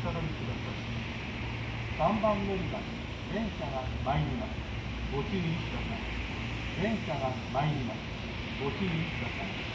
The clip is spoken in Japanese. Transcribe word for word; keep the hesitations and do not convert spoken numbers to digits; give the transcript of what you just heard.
下がりください。さんばん乗り場に電車が参ります。ご注意ください。電車が参ります。ご注意ください。